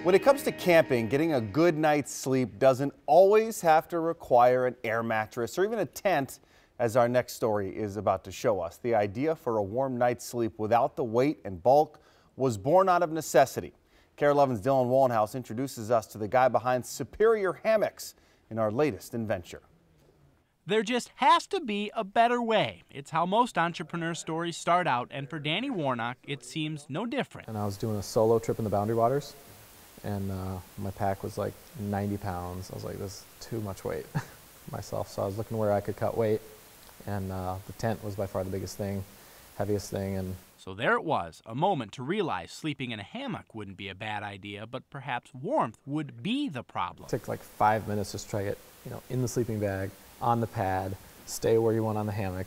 When it comes to camping, getting a good night's sleep doesn't always have to require an air mattress or even a tent, as our next story is about to show us. The idea for a warm night's sleep without the weight and bulk was born out of necessity. KARE 11's Dylan Wallenhouse introduces us to the guy behind Superior Hammocks in our latest adventure. There just has to be a better way. It's how most entrepreneur stories start out, and for Danny Warnock, it seems no different. And I was doing a solo trip in the Boundary Waters, and my pack was like 90 pounds. I was like, this is too much weight myself, so I was looking where I could cut weight, and the tent was by far the biggest thing, heaviest thing. And so there it was, a moment to realize sleeping in a hammock wouldn't be a bad idea, but perhaps warmth would be the problem. It took like 5 minutes just to try it, in the sleeping bag, on the pad, stay where you want on the hammock,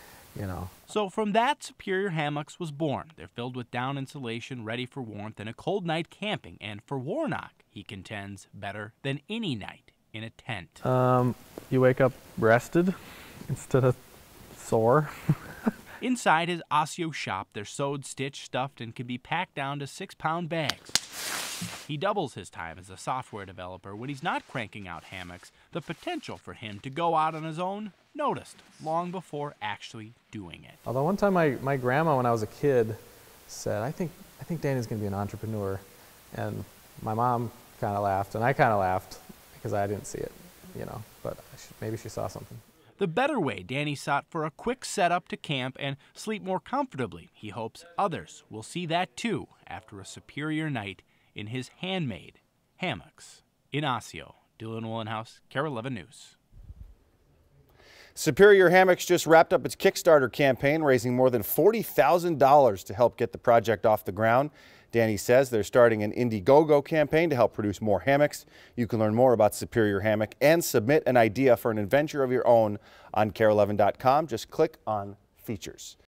So from that, Superior Hammocks was born. They're filled with down insulation, ready for warmth and a cold night camping. And for Warnock, he contends, better than any night in a tent. You wake up rested instead of sore. Inside his Osseo shop, they're sewed, stitched, stuffed, and can be packed down to 6-pound bags. He doubles his time as a software developer. When he's not cranking out hammocks, the potential for him to go out on his own noticed long before actually doing it. Although one time my grandma, when I was a kid, said, I think Danny's going to be an entrepreneur. And my mom kind of laughed, and I kind of laughed because I didn't see it, but maybe she saw something. The better way, Danny sought for a quick setup to camp and sleep more comfortably. He hopes others will see that too after a superior night in his handmade hammocks. In Osseo, Dylan Wallenhouse, KARE 11 News. Superior Hammocks just wrapped up its Kickstarter campaign, raising more than $40,000 to help get the project off the ground. Danny says they're starting an Indiegogo campaign to help produce more hammocks. You can learn more about Superior Hammock and submit an idea for an adventure of your own on KARE11.com. Just click on Features.